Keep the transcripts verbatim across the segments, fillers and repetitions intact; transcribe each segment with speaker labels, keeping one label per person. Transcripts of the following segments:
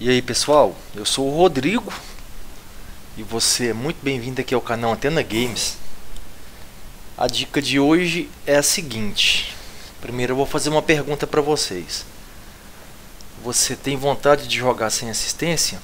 Speaker 1: E aí pessoal, eu sou o Rodrigo e você é muito bem-vindo aqui ao canal Antena Games. A dica de hoje é a seguinte. Primeiro eu vou fazer uma pergunta para vocês. Você tem vontade de jogar sem assistência?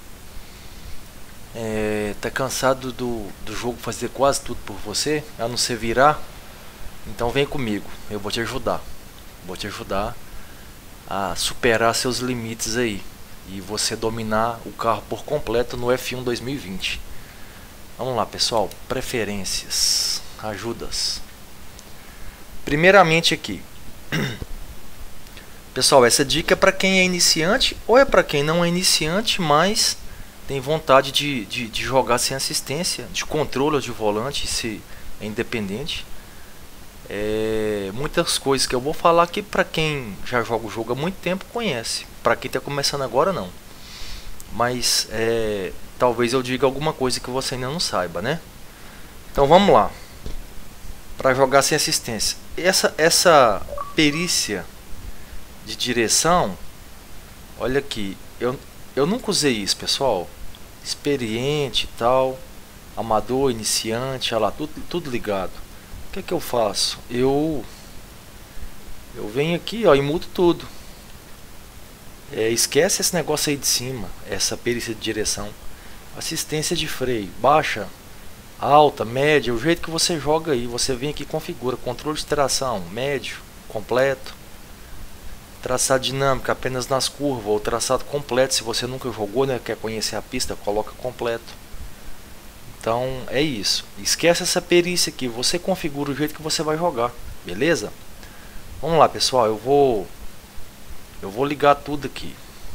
Speaker 1: É, tá cansado do, do jogo fazer quase tudo por você, a não ser virar? Então vem comigo, eu vou te ajudar. Vou te ajudar a superar seus limites aí e você dominar o carro por completo no F um dois mil e vinte. Vamos lá pessoal, preferências, ajudas. Primeiramente aqui, pessoal, essa dica é para quem é iniciante ou é para quem não é iniciante, mas tem vontade de, de, de jogar sem assistência, de controle de volante, se é independente. É, muitas coisas que eu vou falar aqui para quem já joga o jogo há muito tempo conhece, para quem está começando agora não, mas é, talvez eu diga alguma coisa que você ainda não saiba, né? Então vamos lá, para jogar sem assistência, essa, essa perícia de direção, olha aqui, eu, eu nunca usei isso pessoal, experiente e tal, amador, iniciante, olha lá, tudo, tudo ligado. O que é que eu faço? Eu eu venho aqui ó, e mudo tudo. É, esquece esse negócio aí de cima, essa perícia de direção. Assistência de freio, baixa, alta, média, o jeito que você joga aí. Você vem aqui e configura controle de tração, médio, completo. Traçado dinâmico apenas nas curvas, ou traçado completo, se você nunca jogou, né, quer conhecer a pista, coloca completo. Então é isso, esquece essa perícia aqui, você configura o jeito que você vai jogar, beleza? Vamos lá pessoal, eu vou eu vou ligar tudo aqui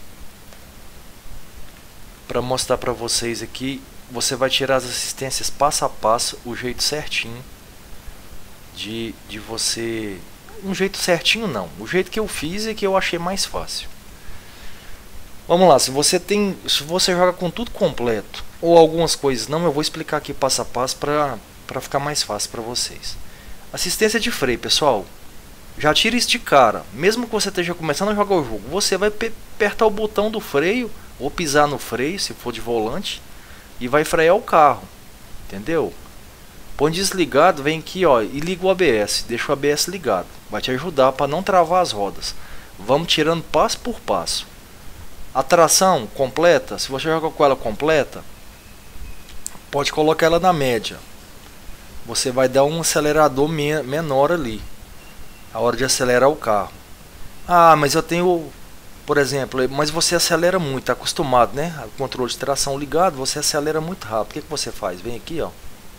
Speaker 1: para mostrar para vocês aqui. Você vai tirar as assistências passo a passo, o jeito certinho de, de você, um jeito certinho não, o jeito que eu fiz e que eu achei mais fácil. Vamos lá, se você tem, se você joga com tudo completo ou algumas coisas não, eu vou explicar aqui passo a passo para para ficar mais fácil para vocês. Assistência de freio, pessoal, já tira isso de cara. Mesmo que você esteja começando a jogar o jogo, você vai apertar o botão do freio ou pisar no freio, se for de volante, e vai frear o carro, entendeu? Põe desligado, vem aqui ó, e liga o A B S, deixa o A B S ligado, vai te ajudar para não travar as rodas. Vamos tirando passo por passo. A tração completa, se você joga com ela completa, pode colocar ela na média. Você vai dar um acelerador me menor ali, a hora de acelerar o carro. Ah, mas eu tenho, por exemplo, mas você acelera muito, está acostumado, né? O controle de tração ligado, você acelera muito rápido. O que, que você faz? Vem aqui, ó.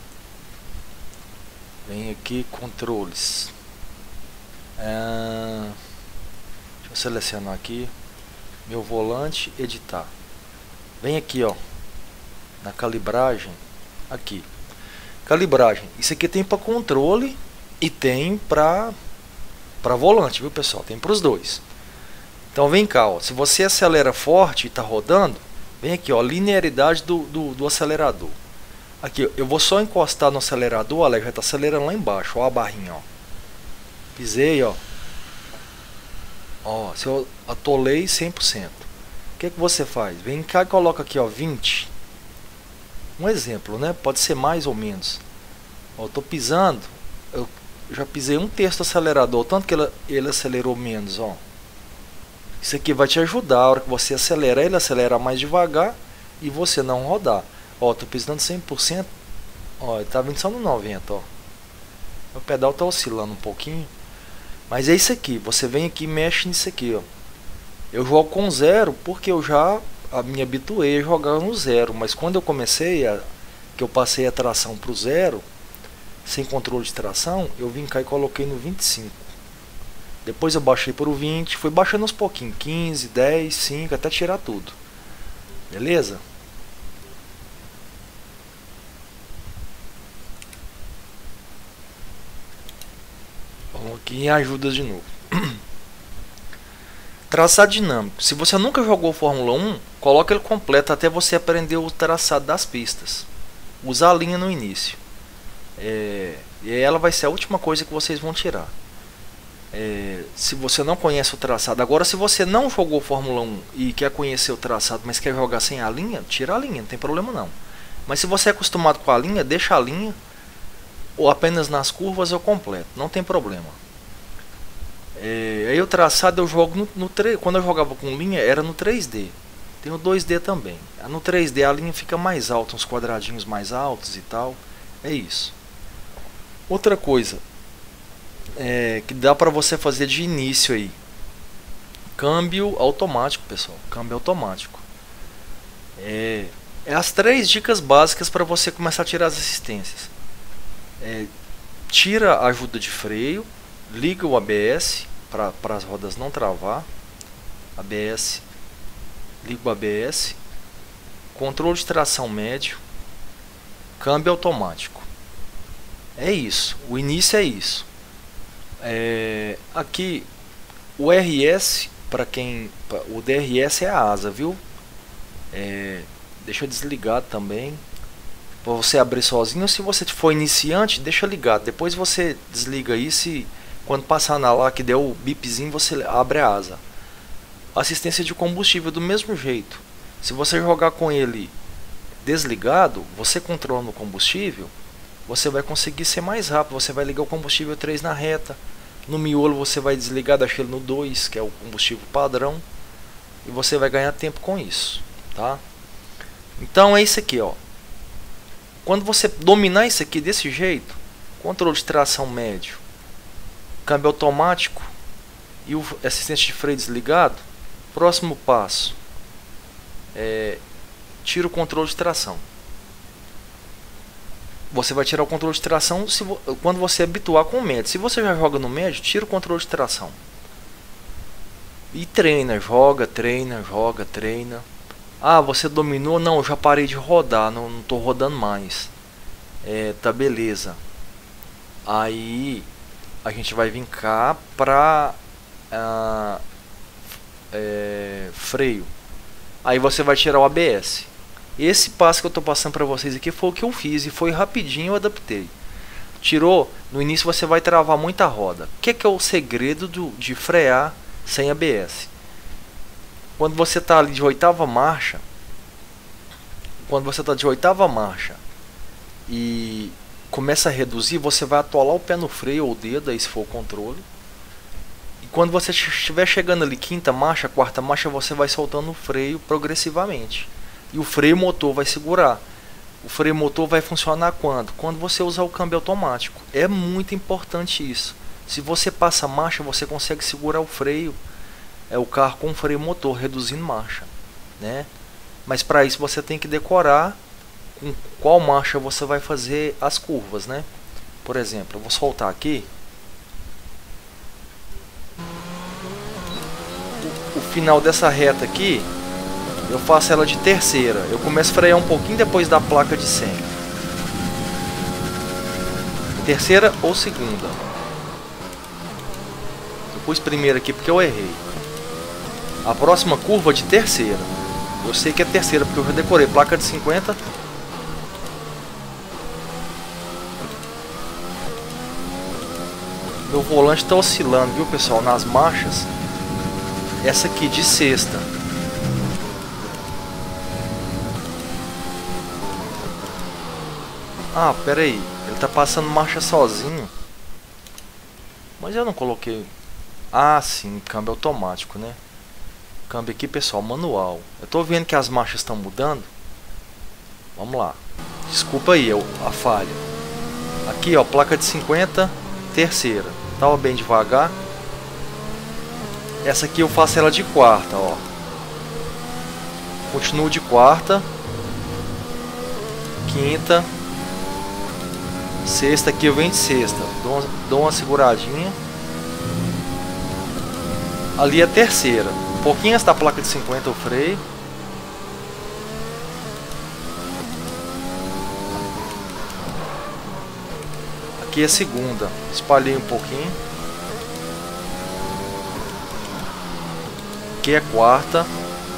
Speaker 1: Vem aqui, controles. Ah, deixa eu selecionar aqui. Meu volante, editar. Vem aqui ó, na calibragem, aqui, calibragem, isso aqui tem para controle e tem para para volante, viu pessoal, tem para os dois. Então vem cá ó, se você acelera forte e está rodando, vem aqui ó, linearidade do, do, do acelerador. Aqui eu vou só encostar no acelerador, olha, já está acelerando lá embaixo, ó a barrinha ó, pisei ó. Ó, se eu atolei cem por cento, o que, que você faz? Vem cá e coloca aqui ó, vinte. Um exemplo, né? Pode ser mais ou menos. Ó, eu tô pisando, eu já pisei um terço do acelerador, tanto que ele, ele acelerou menos. Ó. Isso aqui vai te ajudar, a hora que você acelera, ele acelera mais devagar e você não rodar. Ó, tô pisando cem por cento, ó, ele tá vindo só no noventa por cento. Ó. O pedal tá oscilando um pouquinho. Mas é isso aqui, você vem aqui e mexe nisso aqui, ó. Eu jogo com zero porque eu já a me habituei a jogar no zero. Mas quando eu comecei, a, que eu passei a tração para o zero, sem controle de tração, eu vim cá e coloquei no vinte e cinco. Depois eu baixei para o vinte, fui baixando aos pouquinhos, quinze, dez, cinco, até tirar tudo. Beleza? Vamos aqui em ajudas de novo. Traçado dinâmico. Se você nunca jogou Fórmula um, coloca ele completo até você aprender o traçado das pistas. Usa a linha no início. É, e ela vai ser a última coisa que vocês vão tirar. É, se você não conhece o traçado. Agora, se você não jogou Fórmula um e quer conhecer o traçado, mas quer jogar sem a linha, tira a linha, não tem problema não. Mas se você é acostumado com a linha, deixa a linha, ou apenas nas curvas eu completo, não tem problema. É, aí o traçado eu jogo no, no quando eu jogava com linha era no três D. Tem o dois D também. No três D a linha fica mais alta, uns quadradinhos mais altos e tal. É isso. Outra coisa é, que dá para você fazer de início aí, câmbio automático, pessoal. Câmbio automático. É, é as três dicas básicas para você começar a tirar as assistências. É, tira a ajuda de freio, liga o A B S para as rodas não travar. A B S, liga o A B S, controle de tração médio, câmbio automático. É isso, o início é isso. É, aqui o R S, para quem, o D R S é a asa, viu? É, deixa eu desligar também para você abrir sozinho. Se você for iniciante, deixa ligado. Depois você desliga isso e quando passar na lá que der o bipzinho, você abre a asa. Assistência de combustível do mesmo jeito. Se você jogar com ele desligado, você controla o combustível, você vai conseguir ser mais rápido. Você vai ligar o combustível três na reta. No miolo você vai desligar, deixar ele no dois, que é o combustível padrão, e você vai ganhar tempo com isso, tá? Então é isso aqui, ó. Quando você dominar isso aqui desse jeito, controle de tração médio, câmbio automático e o assistente de freio desligado, próximo passo é tira o controle de tração. Você vai tirar o controle de tração se, quando você habituar com o médio. Se você já joga no médio, tira o controle de tração e treina, joga, treina, joga, treina. Ah, você dominou? Não, eu já parei de rodar, não, não tô rodando mais. É, tá, beleza. Aí a gente vai vir cá pra ah, é, freio. Aí você vai tirar o A B S. Esse passo que eu tô passando para vocês aqui foi o que eu fiz e foi rapidinho, eu adaptei. Tirou, no início você vai travar muita roda. O que é, que é o segredo do, de frear sem A B S? Quando você está ali de oitava marcha, quando você está de oitava marcha e começa a reduzir, você vai atolar o pé no freio ou o dedo, aí se for o controle. E quando você estiver chegando ali quinta marcha, quarta marcha, você vai soltando o freio progressivamente. E o freio motor vai segurar. O freio motor vai funcionar quando? Quando você usar o câmbio automático. É muito importante isso. Se você passa marcha, você consegue segurar o freio, é o carro com freio motor, reduzindo marcha, né? Mas para isso você tem que decorar com qual marcha você vai fazer as curvas, né? Por exemplo, eu vou soltar aqui. O, o final dessa reta aqui, eu faço ela de terceira. Eu começo a frear um pouquinho depois da placa de cem. Terceira ou segunda. Eu pus primeira aqui porque eu errei. A próxima curva de terceira. Eu sei que é terceira porque eu já decorei. Placa de cinquenta. Meu volante está oscilando, viu, pessoal? Nas marchas. Essa aqui de sexta. Ah, pera aí, ele tá passando marcha sozinho. Mas eu não coloquei. Ah, sim, câmbio automático, né? Câmbio aqui, pessoal, manual. Eu tô vendo que as marchas estão mudando. Vamos lá. Desculpa aí a falha. Aqui, ó, placa de cinquenta, terceira. Tava bem devagar. Essa aqui eu faço ela de quarta, ó. Continuo de quarta. Quinta. Sexta aqui eu venho de sexta, dou uma, dou uma seguradinha. Ali é terceira, um pouquinho antes da placa de cinquenta eu freio. Aqui é segunda, espalhei um pouquinho. Aqui é quarta.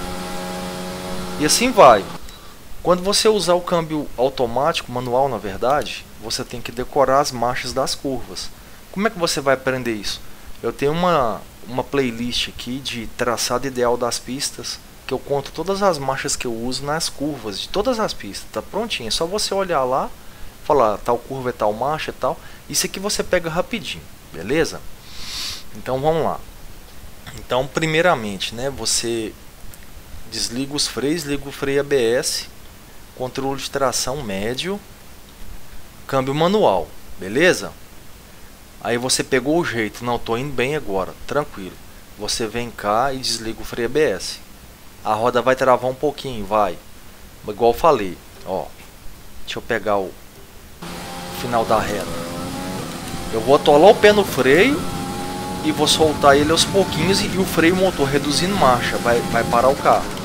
Speaker 1: E assim vai. Quando você usar o câmbio automático, manual na verdade, você tem que decorar as marchas das curvas. Como é que você vai aprender isso? Eu tenho uma, uma playlist aqui de traçado ideal das pistas, que eu conto todas as marchas que eu uso nas curvas de todas as pistas. Tá prontinho, é só você olhar lá, falar tal curva é tal marcha e tal. Isso aqui você pega rapidinho, beleza? Então vamos lá. Então primeiramente, né, você desliga os freios, liga o freio A B S, controle de tração médio, câmbio manual, beleza? Aí você pegou o jeito, não, tô indo bem agora, tranquilo. Você vem cá e desliga o freio A B S. A roda vai travar um pouquinho, vai. Igual eu falei, ó. Deixa eu pegar o final da reta. Eu vou atolar o pé no freio e vou soltar ele aos pouquinhos e o freio motor reduzindo marcha, vai, vai parar o carro.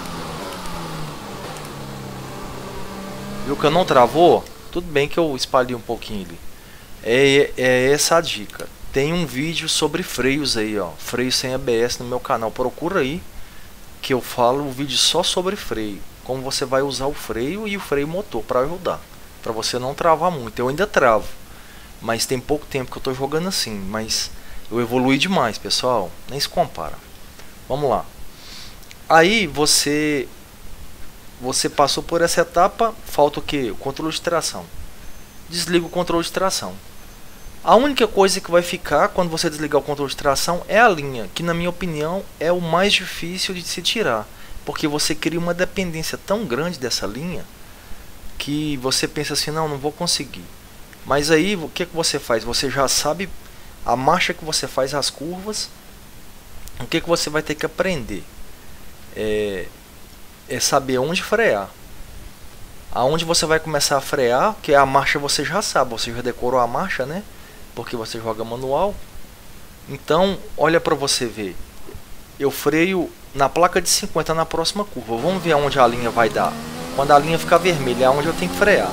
Speaker 1: Viu que eu não travou? Tudo bem que eu espalhei um pouquinho ali. É, é essa a dica. Tem um vídeo sobre freios aí, ó. Freio sem A B S no meu canal. Procura aí que eu falo um vídeo só sobre freio. Como você vai usar o freio e o freio motor para ajudar. Para você não travar muito. Eu ainda travo. Mas tem pouco tempo que eu tô jogando assim. Mas eu evolui demais, pessoal. Nem se compara. Vamos lá. Aí você... Você passou por essa etapa, falta o que? O controle de tração. Desliga o controle de tração. A única coisa que vai ficar quando você desligar o controle de tração é a linha, que na minha opinião é o mais difícil de se tirar. Porque você cria uma dependência tão grande dessa linha, que você pensa assim, não, não vou conseguir. Mas aí, o que, que você faz? Você já sabe a marcha que você faz, as curvas. O que, que você vai ter que aprender? É... é saber onde frear. Aonde você vai começar a frear, que a marcha você já sabe, você já decorou a marcha, né? Porque você joga manual. Então, olha para você ver. Eu freio na placa de cinquenta na próxima curva. Vamos ver aonde a linha vai dar. Quando a linha ficar vermelha, é onde eu tenho que frear.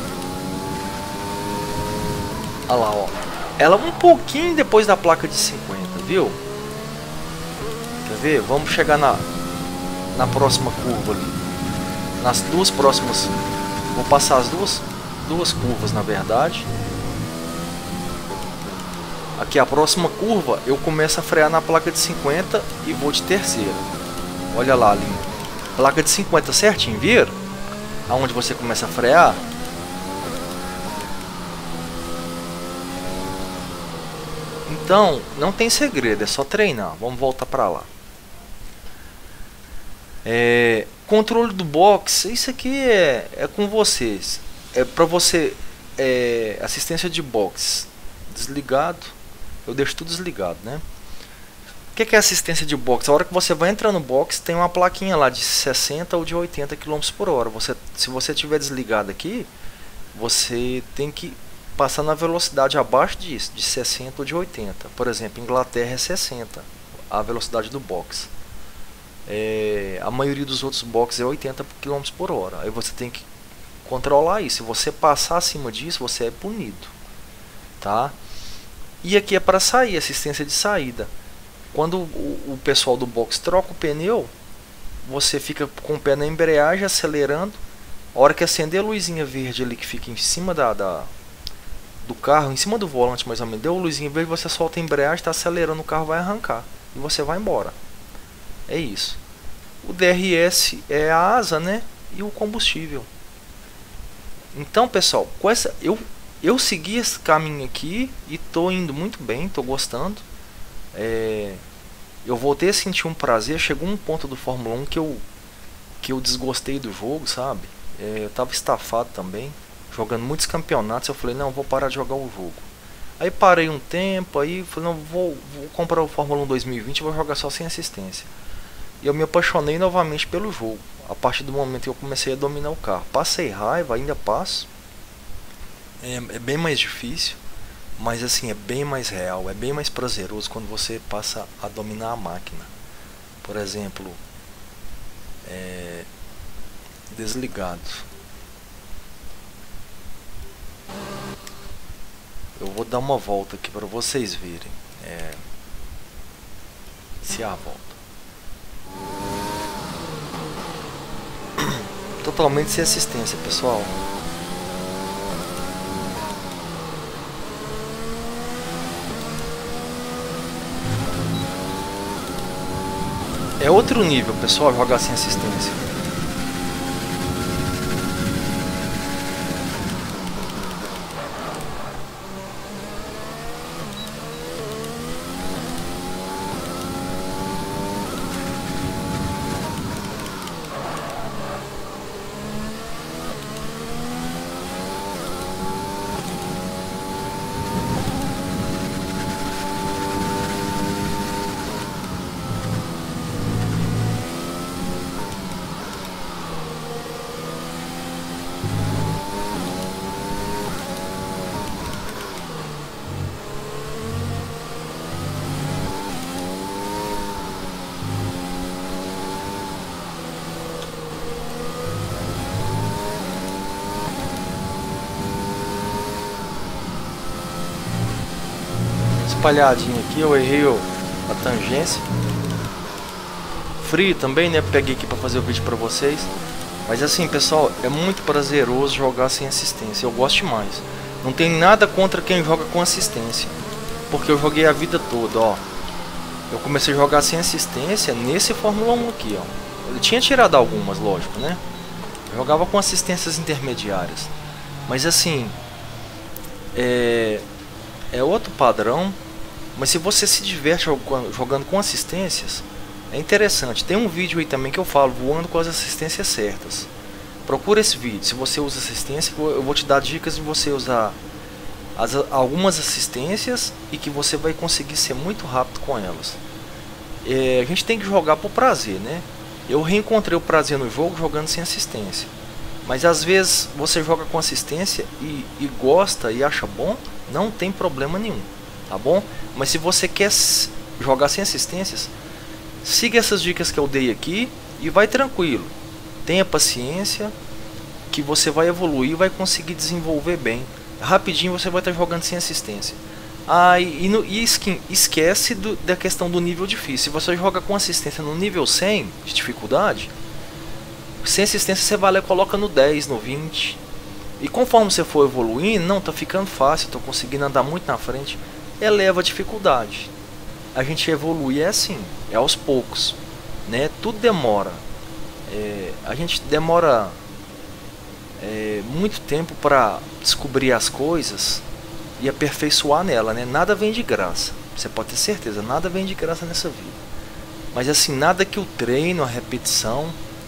Speaker 1: Olha lá, ó. Ela um pouquinho depois da placa de cinquenta, viu? Quer ver? Vamos chegar na na próxima curva ali, nas duas próximas, vou passar as duas duas curvas na verdade. Aqui a próxima curva eu começo a frear na placa de cinquenta e vou de terceira. Olha lá ali, placa de cinquenta certinho, viram? Aonde você começa a frear. Então não tem segredo, é só treinar. Vamos voltar para lá. É, controle do box, isso aqui é, é com vocês. É para você, é, assistência de box desligado. Eu deixo tudo desligado, né? O que, que é assistência de box? A hora que você vai entrar no box, tem uma plaquinha lá de sessenta ou de oitenta quilômetros por hora. Você, se você tiver desligado aqui, você tem que passar na velocidade abaixo disso, de sessenta ou de oitenta. Por exemplo, Inglaterra é sessenta, a velocidade do box. É, a maioria dos outros boxes é oitenta quilômetros por hora. Aí você tem que controlar isso. Se você passar acima disso, você é punido, tá? E aqui é para sair, assistência de saída. Quando o, o pessoal do box troca o pneu, você fica com o pé na embreagem, acelerando. A hora que acender a luzinha verde ali que fica em cima da, da do carro, em cima do volante mais ou menos, deu a luzinha verde, você solta a embreagem, está acelerando, o carro vai arrancar e você vai embora. É isso. O D R S é a asa, né? E o combustível. Então, pessoal, com essa eu eu segui esse caminho aqui e tô indo muito bem, tô gostando. É, eu voltei a sentir um prazer. Chegou um ponto do Fórmula um que eu que eu desgostei do jogo, sabe? É, eu tava estafado também, jogando muitos campeonatos. Eu falei, não, vou parar de jogar o jogo. Aí parei um tempo, aí falei, não, vou, vou comprar o Fórmula um dois mil e vinte e vou jogar só sem assistência. E eu me apaixonei novamente pelo jogo. A partir do momento que eu comecei a dominar o carro. Passei raiva, ainda passo. É, é bem mais difícil. Mas assim, é bem mais real. É bem mais prazeroso quando você passa a dominar a máquina. Por exemplo, é, desligado. Eu vou dar uma volta aqui para vocês verem. É, se a volta. Totalmente sem assistência, pessoal. É outro nível, pessoal, jogar sem assistência. Espalhadinho aqui, eu errei a tangência. Frio também, né? Peguei aqui para fazer o vídeo para vocês. Mas assim, pessoal, é muito prazeroso jogar sem assistência. Eu gosto demais. Não tem nada contra quem joga com assistência, porque eu joguei a vida toda, ó. Eu comecei a jogar sem assistência nesse Fórmula um aqui, ó. Eu tinha tirado algumas, lógico, né? Eu jogava com assistências intermediárias. Mas assim, é, é outro padrão. Mas se você se diverte jogando com assistências, é interessante. Tem um vídeo aí também que eu falo voando com as assistências certas. Procura esse vídeo. Se você usa assistência, eu vou te dar dicas de você usar as, algumas assistências e que você vai conseguir ser muito rápido com elas. É, a gente tem que jogar por prazer, né? Eu reencontrei o prazer no jogo jogando sem assistência. Mas às vezes você joga com assistência e, e gosta e acha bom, não tem problema nenhum. Tá bom? Mas se você quer jogar sem assistências, siga essas dicas que eu dei aqui e vai tranquilo. Tenha paciência que você vai evoluir e vai conseguir desenvolver bem. Rapidinho você vai estar jogando sem assistência. Ah, e, no, e esquece do, da questão do nível difícil. Se você joga com assistência no nível cem de dificuldade, sem assistência você vai lá e coloca no dez, no vinte. E conforme você for evoluindo, não, tá ficando fácil, tô conseguindo andar muito na frente. Eleva a dificuldade. A gente evolui é assim, é aos poucos, né? Tudo demora. É, a gente demora é, muito tempo para descobrir as coisas e aperfeiçoar nela, né? Nada vem de graça. Você pode ter certeza, nada vem de graça nessa vida. Mas assim, nada que o treino, a repetição,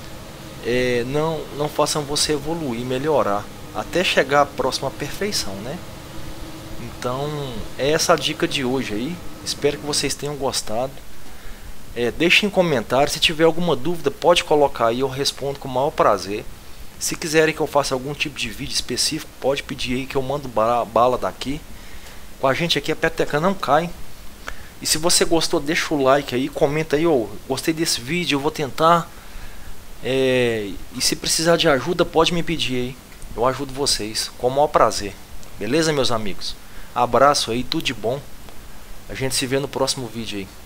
Speaker 1: é, não não façam você evoluir, melhorar, até chegar à próxima perfeição, né? Então, é essa a dica de hoje aí. Espero que vocês tenham gostado. É, deixem em comentários. Se tiver alguma dúvida, pode colocar aí. Eu respondo com o maior prazer. Se quiserem que eu faça algum tipo de vídeo específico, pode pedir aí que eu mando bala daqui. Com a gente aqui a peteca não cai. E se você gostou, deixa o like aí. Comenta aí, oh, gostei desse vídeo, eu vou tentar. É, e se precisar de ajuda, pode me pedir aí. Eu ajudo vocês com o maior prazer. Beleza, meus amigos? Abraço aí, tudo de bom. A gente se vê no próximo vídeo aí.